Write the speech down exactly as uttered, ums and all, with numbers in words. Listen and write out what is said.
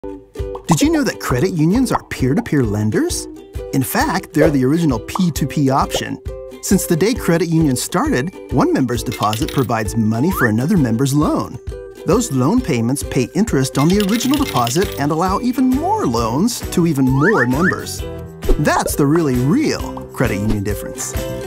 Did you know that credit unions are peer-to-peer lenders? In fact, they're the original P two P option. Since the day credit unions started, one member's deposit provides money for another member's loan. Those loan payments pay interest on the original deposit and allow even more loans to even more members. That's the really real credit union difference.